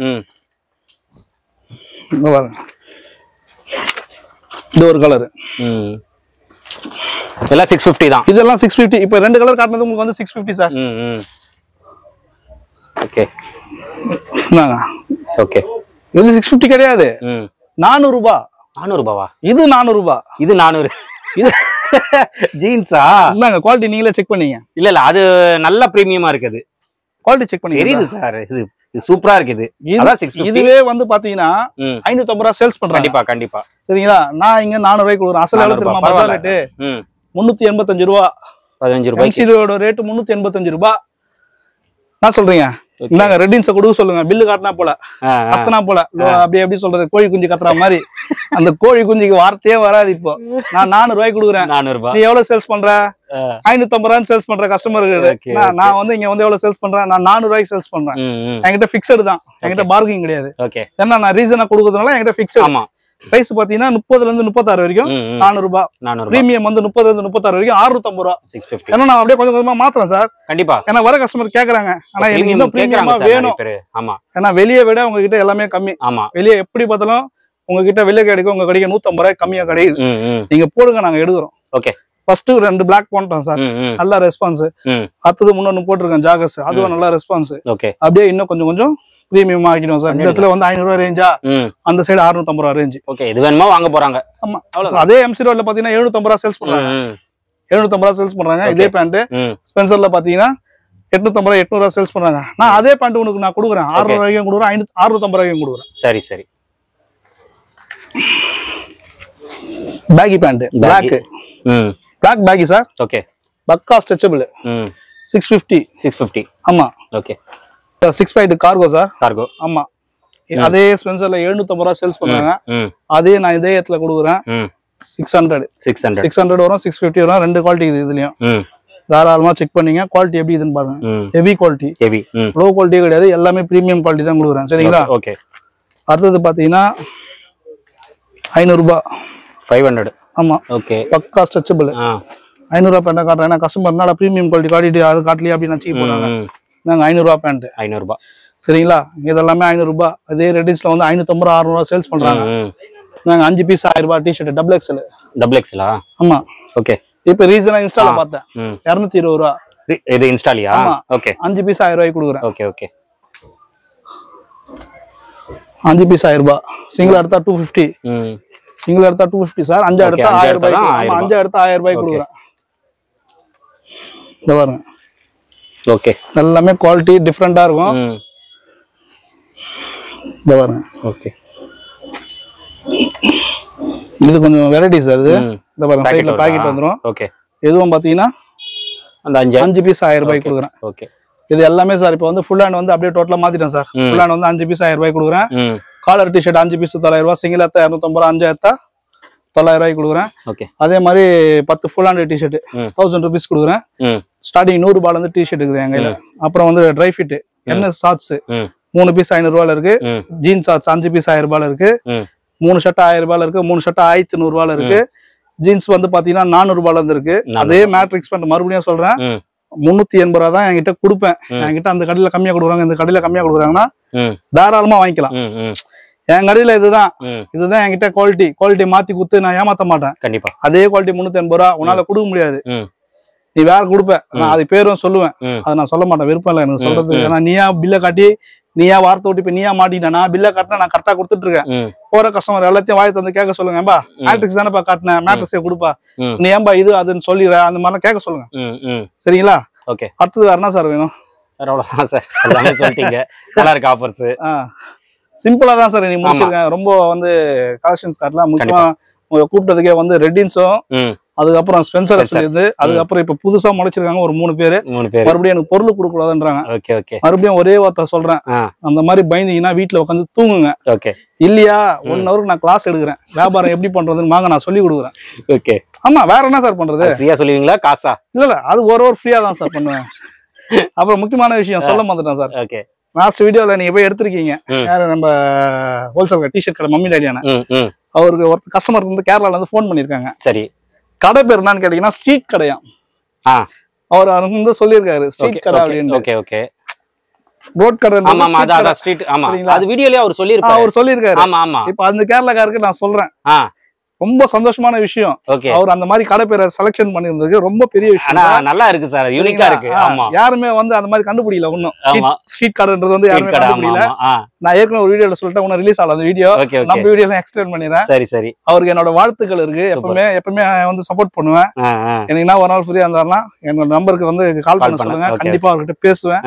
இங்க பாருங்க இது ஒரு கலர். எல்லாம் 650 தான். இதெல்லாம் 650. இப்போ 2 கலர் காட்டுனது உங்களுக்கு வந்து 650 சார். ஓகே. என்னங்க ஓகே. இது 650 கிடையாது. 400 ரூபாய். 400 ரூபாவா? இது 400 ரூபாய். இது 400. இது ஜீன்ஸா? இல்லங்க குவாலிட்டி நீங்களே செக் பண்ணீங்க. இல்ல அது நல்ல பிரீமியமா இருக்குது. குவாலிட்டி செக் பண்ணி தெரியுது சார். இது சூப்பரா இருக்குது. அதான் 650. இதுவே வந்து பாத்தீங்கன்னா 550 ரூபாய் சேல்ஸ் பண்றாங்க. கண்டிப்பா. சரிங்களா? நான் இங்க 400 ரூபாய்க்கு கொடுக்குறேன். அசல் எவ்வளவு தெரியுமா? பஜார் ரேட் 385 ரூபாய். 15 ரூபாய். எம்சிடியோட ரேட் 385 ரூபாய். நான் சொல்றீங்க இந்தாங்க ரெட்டின்ஸ கொடுக்க சொல்லுங்க. பில்லு காட்டினா போல கத்தனா போல அப்படி எப்படி சொல்றது, கோழி குஞ்சு கத்துற மாதிரி. அந்த கோழி குஞ்சுக்கு வார்த்தையே வராது. இப்போ நான் 400 ரூபாய்க்கு கொடுக்குறேன். 400 ரூபாய். நீ எவ்வளவு சேல்ஸ் பண்ற? 550 ரூபாய் சேல்ஸ் பண்ற கஸ்டமருக்கு. நான் வந்து இங்க வந்து எவ்வளவு சேல்ஸ் பண்றேன்? நான் 400 ரூபாய்க்கு சேல்ஸ் பண்றேன். என்கிட்ட பிக்சடு தான். என்கிட்ட பார்கிங் கிடையாது. ஏன்னா நான் ரீசனா கொடுக்கறதுனால என்கிட்ட பிக்சடு. சைஸ் பாத்தீங்கன்னா 30ல இருந்து 36 வரைக்கும் 400 ரூபாய். பிரீமியம் வந்து 30ல இருந்து 36 வரைக்கும் 650 ரூபாய். 650. ஏன்னா நான் அப்படியே கொஞ்சம் கொஞ்சமா மாத்துறேன் சார். கண்டிப்பா. ஏன்னா வர கஸ்டமர் கேக்குறாங்க, ஆனா எனக்கு இன்னும் பிரீமியமா வேணும். ஆமா. ஏன்னா வெளியே விட உங்ககிட்ட எல்லாமே கம்மி. ஆமா. வெளியே எப்படி பார்த்தாலும் உங்ககிட்ட வெளியே கிடைக்கும், உங்க கடைக்கு 150 ரூபாய் கம்மியா கிடைக்குது. நீங்க போடுங்க, நாங்க எடுக்கிறோம். ஓகே. ஃபர்ஸ்ட் 2 பிளாக் போட்டோம் சார், நல்ல ரெஸ்பான்ஸ். அடுத்தது முன்னொன்னு போட்டிருக்கேன் ஜாகஸ், அதுவும் நல்ல ரெஸ்பான்ஸ். ஓகே. அப்படியே இன்னும் கொஞ்சம் கொஞ்சம் பிரீமியம் ஆக்கிடும் சார். இந்த இடத்துல வந்து 500 ரூபாய் ரேஞ்சா, அந்த சைடு 650 ரூபாய் ரேஞ்ச். ஓகே. இது வேணுமா வாங்க போறாங்க. ஆமா. அதே எம்சி ரோட்ல பாத்தீங்கன்னா 750 ரூபாய் சேல்ஸ் பண்றாங்க. 750 ரூபாய் சேல்ஸ் பண்றாங்க. இதே பேண்ட் ஸ்பென்சர்ல பாத்தீங்கன்னா 850 ரூபாய் 800 ரூபாய் சேல்ஸ் பண்றாங்க. நான் அதே பேண்ட் உனக்கு நான் கொடுக்குறேன். 600 ரூபாய்க்கும் கொடுக்குறேன், 650 ரூபாய்க்கும் கொடுக்குறேன். சரி சரி. Baggy pant black. Black baggy sir. Okay. பக்கா ஸ்ட்ரெச்சபிள். 650. ஆமா. ஓகே. 6 cargo sir. கார்கோ. ஆமா. அதே ஸ்பென்சர்ல 750 ரூபாய் சேல்ஸ் பண்றாங்க. அதே நான் இதே இடத்துல கொடுக்குறேன் 600 வரும், 650 வரும். 2 குவாலிட்டி இது. இதுலயும் தாராளமா செக் பண்ணீங்க. குவாலிட்டி எப்படி இதுன்னு பாருங்க. Heavy quality. Heavy. Low quality கிடையாது, எல்லாமே பிரீமியம் குவாலிட்டி தான் கொடுக்குறேன். சரிங்களா? ஓகே. அடுத்தது பாத்தீங்கன்னா 500 ரூபாய். 500. ஆமா. ஓகே. பக்கா ஸ்ட்ரெச்சபிள். 500 ரூபாய் பேண்ட் காட்டுறேன். ஏன்னா கஸ்டமர் என்னடா பிரீமியம் குவாலிட்டி காட்டிட்டு அது காட்டலையே அப்படின்னு நினச்சி போனாங்க. நாங்கள் 500 ரூபாய் பேண்ட். 500 ரூபாய். சரிங்களா? இதெல்லாமே 500 ரூபாய். அதே ரெடிஸ்ல வந்து 550 600 சேல்ஸ் பண்றாங்க. நாங்கள் 5 பீஸ் 1000 ரூபாய் டிஷர்ட் டபுள் எக்ஸ்எல். டபுள் எக்ஸ்எலா? ஆமா. ஓகே. இப்போ ரீசனா இன்ஸ்டால பார்த்தேன் 220 ரூபாய். இது இன்ஸ்டாலியா? ஓகே. 5 பீஸ் 1000 ரூபாய்க்கு கொடுக்குறேன். Okay okay. 5 பீஸ் 1000 ரூபாய். சிங்கிள் எடுத்தா 250. சிங்கிள் எடுத்தா 250 சார். 5 எடுத்தா 1000 ரூபாய். 5 எடுத்தா 1000 ரூபாய் கொடுக்குறேன். இந்த பாருங்க. ஓகே. எல்லாமே குவாலிட்டி டிஃபரெண்டா இருக்கும். இந்த பாருங்க. ஓகே. இது கொஞ்சம் வெரைட்டி சார். இது இந்த பாருங்க சைடுல பாக்கெட் வந்துரும். ஓகே. இதுவும் பாத்தீங்கன்னா அந்த 5 பீஸ் 1000 ரூபாய் கொடுக்குறேன். ஓகே. இது எல்லாமே சார் இப்போ வந்து ஃபுல் ஹேண்ட் வந்து அப்படியே டோட்டலா மாத்திட்டேன் சார். ஃபுல் ஹேண்ட் வந்து 5 பீஸ் 1000 ரூபாய் கொடுக்குறேன். காலர் டிஷர்ட் 5 பீஸ் 900 ரூபாய். சிங்கிள் எடுத்தா 250 ரூபாய். 5 எடுத்தா 900 ரூபாய்க்கு கொடுக்குறேன். ஓகே. அதே மாதிரி 10 ஃபுல் ஹேண்ட் டிஷர்ட் 1000 ரூபீஸ் கொடுக்குறேன். ஸ்டார்டிங் 100 ரூபாயில இருந்து டிஷர்ட் இருக்குது என் கையில. அப்புறம் வந்து dry fit NS shorts 3 piece 500 ரூபாயில இருக்கு. ஜீன்ஸ் ஷார்ட்ஸ் 5 பீஸ் 1000 ரூபாயில இருக்கு. 3 ஷர்ட் 1000 ரூபாயில இருக்கு. 3 ஷர்ட் 1100 ரூபாயில இருக்கு. ஜீன்ஸ் வந்து பாத்தீங்கன்னா 400 ரூபாயில இருந்து இருக்கு. அதே மேட்ரிக்ஸ் பேண்ட் மறுபடியும் சொல்றேன் 380 ரூபாய் தான் என்கிட்ட கொடுப்பேன். என்கிட்ட அந்த கடையில கம்மியா கொடுக்குறாங்க, இந்த கடையில கம்மியா கொடுக்குறாங்கன்னா தாராளமா வாங்கிக்கலாம். என் கடையில இதுதான் என்கிட்ட குவாலிட்டி மாத்தி குத்து நான் ஏமாத்த மாட்டேன். கண்டிப்பா அதே குவாலிட்டி 380 ரூபாய் உன்னால கொடுக்க முடியாது. நீ வேற கொடுப்ப, நான் அது பேரும் சொல்லுவேன். அதை நான் சொல்ல மாட்டேன், விருப்பம் இல்லை எனக்கு சொல்றதுக்கு. ஏன்னா நீயா பில்ல காட்டி நீயா வார்த்தை விட்டு இப்ப நீயா மாட்டிட்டா, நான் பில்ல காட்டினா நான் கரெக்டா கொடுத்துட்டு இருக்கேன். போற கஸ்டமர் எல்லாத்தையும் வாய் தந்து கேட்க சொல்லுங்க. ஏன்பா மேட்ரிக்ஸ் தானேப்பா காட்டினேன், மேட்ரிக்ஸே கொடுப்பா, நீ ஏன்பா இது அதுன்னு சொல்லிடுற, அந்த மாதிரிலாம் கேட்க சொல்லுங்க. சரிங்களா? ஓகே. அடுத்தது வேற என்ன சார் வேணும்? சிம்பிளா தான் சார் நீ முடிச்சிருக்கேன். ரொம்ப வந்து கலெக்ஷன்ஸ் காட்டலாம். முக்கியமா கூப்பிட்டதுக்கே வந்து ரெட்டின்ஸும் அதுக்கப்புறம் ஸ்பென்சர் இருந்து அதுக்கப்புறம் இப்ப புதுசா முளைச்சிருக்காங்க ஒரு 3 பேரு. மறுபடியும் எனக்கு பொருள் கொடுக்க கூடாதுன்றாங்க. மறுபடியும் ஒரே வார்த்தை சொல்றேன், அந்த மாதிரி பயந்தீங்கன்னா வீட்டுல உட்காந்து தூங்குங்க. இல்லையா 1 ஹவருக்கு நான் கிளாஸ் எடுக்கிறேன், வியாபாரம் எப்படி பண்றதுன்னு வாங்க நான் சொல்லி கொடுக்குறேன். ஆமா, வேற என்ன சார் பண்றது? ஃப்ரீயா சொல்லுவீங்களா காசா? இல்ல அது ஒரு ஃப்ரீயா தான் சார் பண்ணுவேன். அப்புறம் முக்கியமான விஷயம் சொல்ல மாட்டேன் சார். லாஸ்ட் வீடியோல நீங்க போய் எடுத்திருக்கீங்க, யாரு நம்ம ஹோல்சேல் டிஷர்ட் கடை மம்மி டாடியான அவருக்கு ஒரு கஸ்டமர் வந்து கேரளால இருந்து போன் பண்ணிருக்காங்க. சரி, கடை பேர் என்னன்னு கேட்டீங்கன்னா ஸ்ட்ரீட் கடையா. அவர் வந்து சொல்லியிருக்காரு ஸ்ட்ரீட் கடை அப்படின்னு. Okay okay. ரோட் கடை. ஆமா ஆமா, அத ஸ்ட்ரீட். ஆமா, அது வீடியோலயே அவர் சொல்லிருக்காரு. அவர் சொல்லிருக்காரு. ஆமா ஆமா. இப்போ அந்த கேரளாக்காரருக்கு நான் சொல்றேன், ரொம்ப சந்தோஷமான விஷயம். அவர் அந்த மாதிரி கடை பேரை செலக்ஷன் பண்ணிருந்தது ரொம்ப பெரிய விஷயம். நல்லா இருக்கு சார், யூனிக்கா இருக்கு. ஆமா, யாருமே வந்து அந்த மாதிரி கண்டுபிடிக்கல. ஒண்ணும் ஸ்ட்ரீட் கடைன்றது வந்து யாருமே கண்டுபிடிக்கல. நான் ஏற்கனவே ஒரு வீடியோல சொல்லிட்டேன், ஒன்னும் ரிலீஸ் ஆகல அந்த வீடியோ. நம்ம வீடியோல எக்ஸ்பிளைன் பண்ணிடுறேன். சரி சரி. அவருக்கு என்னோட வாழ்த்துக்கள் இருக்கு. எப்பவுமே வந்து சப்போர்ட் பண்ணுவேன். எனக்கு என்ன ஒரு நாள் ஃப்ரீயா இருந்தாருன்னா என்னோட நம்பருக்கு வந்து கால் பண்ண சொல்லுங்க, கண்டிப்பா அவர்கிட்ட பேசுவேன்.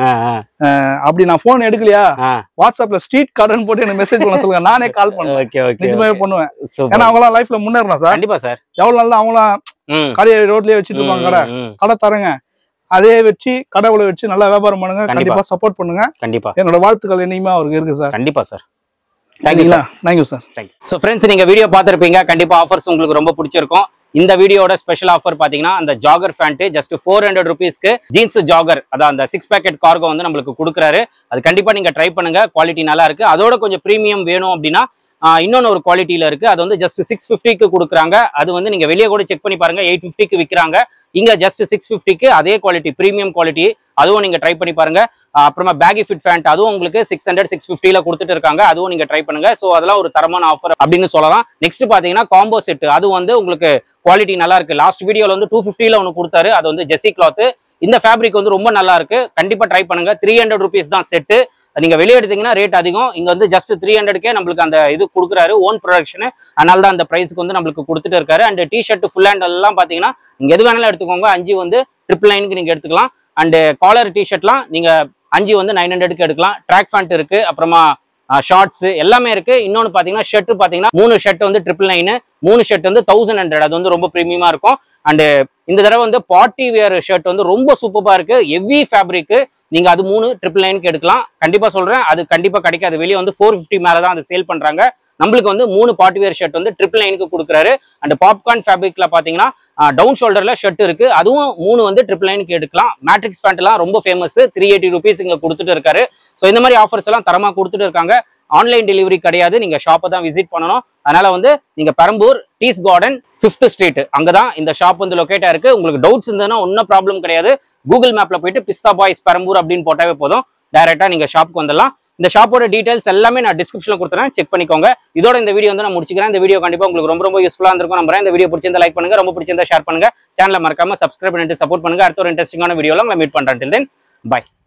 அப்படி நான் போன் எடுக்கலையா, வாட்ஸ்அப்ல ஸ்ட்ரீட் கடைன்னு போட்டு எனக்கு மெசேஜ் பண்ண சொல்லுங்க, நானே கால் பண்ணுவேன். நிஜமாவே பண்ணுவேன். ஏன்னா அவங்க எல்லாம் லைஃப்ல முன்னேறணும் சார். கண்டிப்பா சார். எவ்வளவு நாள் அவங்களாம் கடையை ரோட்லயே வச்சுட்டு இருப்பாங்க, கடை தரங்க, அதே வச்சு கடவுளை வச்சு நல்லா வியாபாரம் பண்ணுங்க. கண்டிப்பா சப்போர்ட் பண்ணுங்க. கண்டிப்பா என்னோட வாழ்த்துக்கள் என்னையுமே அவருக்கு இருக்கு சார். கண்டிப்பா sir. Thank you sir. Thank you sir. So friends, நீங்க வீடியோ பார்த்துருப்பீங்க. கண்டிப்பா ஆஃபர்ஸ் உங்களுக்கு ரொம்ப பிடிச்சிருக்கும். இந்த வீடியோட ஸ்பெஷல் ஆஃபர் பாத்தீங்கன்னா அந்த ஜாகர் பேண்ட் ஜஸ்ட் 400 ருபீஸ்க்கு ஜீன்ஸ் ஜாகர், அதான் அந்த 6 பேக்கெட் கார்கோ வந்து நம்மளுக்கு கொடுக்குறாரு. அது கண்டிப்பா நீங்க ட்ரை பண்ணுங்க, குவாலிட்டி நல்லா இருக்கு. அதோட கொஞ்சம் ப்ரீமியம் வேணும் அப்படின்னா இன்னொன்னு ஒரு குவாலிட்டியில இருக்கு, அது வந்து ஜஸ்ட் 650க்கு கொடுக்குறாங்க. அது வந்து நீங்க வெளியே கூட செக் பண்ணி பாருங்க, 850க்கு விற்கிறாங்க. இங்க ஜஸ்ட் 650க்கு அதே குவாலிட்டி, ப்ரீமியம் குவாலிட்டி, அதுவும் நீங்க ட்ரை பண்ணி பாருங்க. அப்புறமா பேகி ஃபிட் பேண்ட் அதுவும் உங்களுக்கு 600 650ல கொடுத்துட்டு இருக்காங்க, அதுவும் நீங்க ட்ரை பண்ணுங்க. ஸோ அதெல்லாம் ஒரு தரமான ஆஃபர் அப்படின்னு சொல்லலாம். நெக்ஸ்ட் பாத்தீங்கன்னா காம்போ செட், அது வந்து உங்களுக்கு குவாலிட்டி நல்லா இருக்கு. லாஸ்ட் வீடியோல வந்து 250ல ஒன்று கொடுத்தாரு, அது வந்து ஜெர்சி கிளாத். இந்த ஃபேப்ரிக் வந்து ரொம்ப நல்லா இருக்கு, கண்டிப்பா ட்ரை பண்ணுங்க. 300 ருபீஸ் தான் செட்டு. நீங்க வெளியே எடுத்தீங்கன்னா ரேட் அதிகம், இங்க வந்து ஜஸ்ட் 300க்கே நம்மளுக்கு அந்த இது கொடுக்குறாரு, ஓன் ப்ரொடக்ஷன். அதனால தான் அந்த பிரைஸ்க்கு வந்து நம்மளுக்கு கொடுத்துட்டு இருக்காரு. அண்ட் டிஷர்ட் ஃபுல் ஹேண்ட் எல்லாம் பாத்தீங்கன்னா நீங்க எது வேணாலும் எடுத்துக்கோங்க. 5 வந்து 999க்கு நீங்க எடுத்துக்கலாம். அண்ட் காலர் டிஷர்ட்லாம் நீங்க 5 வந்து 900க்கு எடுக்கலாம். ட்ராக் பேண்ட் இருக்கு, அப்புறமா ஷார்ட்ஸ் எல்லாமே இருக்கு. இன்னொன்னு பாத்தீங்கன்னா ஷர்ட் பாத்தீங்கன்னா 3 ஷர்ட் வந்து 999, 3 ஷர்ட் வந்து 1100. அது வந்து ரொம்ப பிரீமியமா இருக்கும். அண்ட் இந்த தடவை வந்து பார்ட்டி வியர் ஷர்ட் வந்து ரொம்ப சூப்பரா இருக்கு, ஹெவி ஃபேப்ரிக். நீங்க அது 3 999க்கு எடுக்கலாம். கண்டிப்பா சொல்றேன், அது கண்டிப்பா கிடைக்காது. வெளியே வந்து 450 மேலதான் அது சேல் பண்றாங்க. நம்மளுக்கு வந்து 3 பார்ட்டி வியர் ஷர்ட் வந்து 999க்கு கொடுக்குறாரு. அண்ட் பாப்கார்ன் ஃபேப்ரிக்ல பாத்தீங்கன்னா டவுன் ஷோல்டர்ல ஷர்ட் இருக்கு, அதுவும் 3 வந்து 999க்கு எடுக்கலாம். மேட்ரிக்ஸ் பேண்ட் எல்லாம் ரொம்ப ஃபேமஸ், 380 ருபீஸ் இங்க கொடுத்துட்டு இருக்காரு. ஸோ இந்த மாதிரி ஆஃபர்ஸ் எல்லாம் தரமா கொடுத்துட்டு இருக்காங்க. ஆன்லைன் டெலிவரி கிடையாது, நீங்க ஷாப்பை தான் விசிட் பண்ணணும். அதனால வந்து நீங்க Perambur tease garden 5th street அங்கதான் இந்த ஷாப் வந்து லொகேட்டா இருக்கு. உங்களுக்கு டவுட்ஸ் இருந்ததுன்னா ஒன்னும் ப்ராப்ளம் கிடையாது. கூகுள் மேப்ல போயிட்டு பிஸ்தா பாய்ஸ் பெரம்பூர் அப்படின்னு போட்டாவே போதும், டைரக்டா நீங்க ஷாப்புக்கு வந்துடலாம். இந்த ஷாப்போட டீடைல்ஸ் எல்லாமே நான் டிஸ்கிரிப்ஷன்ல கொடுத்துறேன், செக் பண்ணிக்கோங்க. இதோட இந்த வீடியோ வந்து நான் முடிச்சுக்கிறேன். இந்த வீடியோ கண்டிப்பா உங்களுக்கு ரொம்ப யூஸ்ஃபுல்லா இருந்திருக்கும் நம்புறேன். இந்த வீடியோ பிடிச்சிருந்தா லைக் பண்ணுங்க, ரொம்ப பிடிச்சிருந்தா ஷேர் பண்ணுங்க, சேனலை மறக்காம சப்ஸ்கிரைப் பண்ணிட்டு சப்போர்ட் பண்ணுங்க. அடுத்த ஒரு இன்ட்ரெஸ்டிங்கான வீடியோல உங்களை மீட் பண்றேன். Till then, bye.